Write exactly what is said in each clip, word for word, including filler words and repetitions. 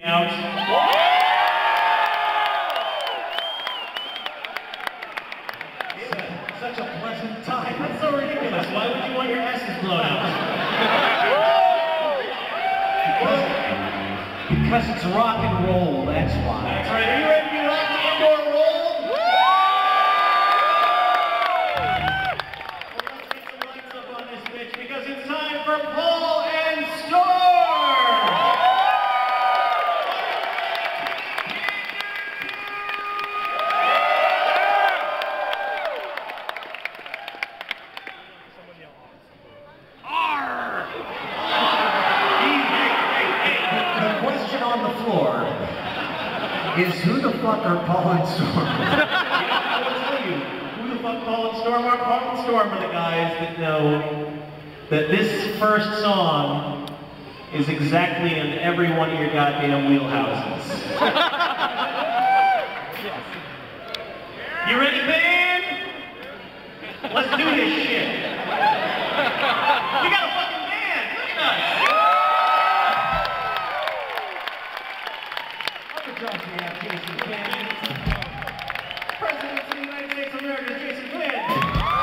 out. Such a pleasant time. That's so ridiculous. Why would you want your asses blown out? Because it's rock and roll, that's why. That's right. Are you ready to be rock and or roll? Well, let's get some lights up on this bitch because it's time for Paul and Storm! Is who the fuck are Paul and Storm? You know, I will tell you, who the fuck Paul and Storm are? Paul and Storm are the guys that know that this first song is exactly in every one of your goddamn wheelhouses. You ready, band? Let's do this shit. We got a fucking band. Look at us. Jason Quinn. President of the United States of America, Jason Quinn. Yeah!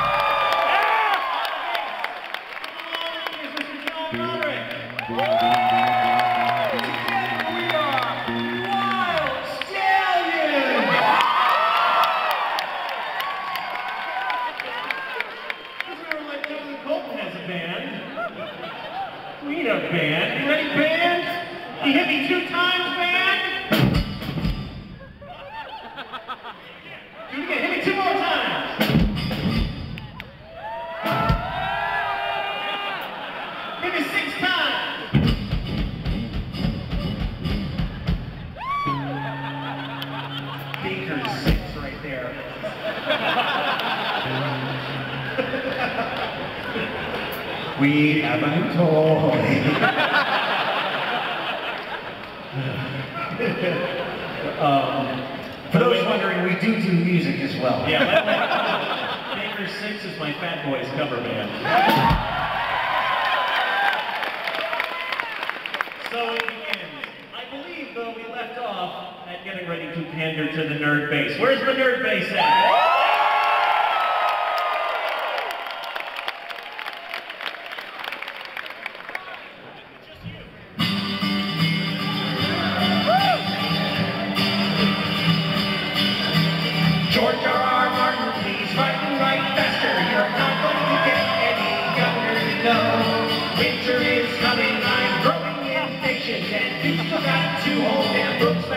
Here's Mister John Roderick. Together we are Wild Stallions! Because we were like, John Colton has a band. We need a band. You ready, band? You hit me two times, band? Do it again. Hit me two more times. Hit me six times. Baker's six right there. We have a new toy. um, For those wondering, we do do music as well. Yeah, Baker Six is my Fat Boys cover band. So it begins. I believe, though, we left off at getting ready to pander to the nerd bass. Where's the nerd bass at? George R R. Martin, please write and write faster. You're not going to get any younger, no. Winter is coming, I'm growing impatient, and you still got two whole damn books.